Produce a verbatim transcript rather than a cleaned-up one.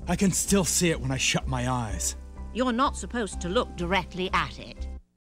I can still see it when I shut my eyes. You're not supposed to look directly at it.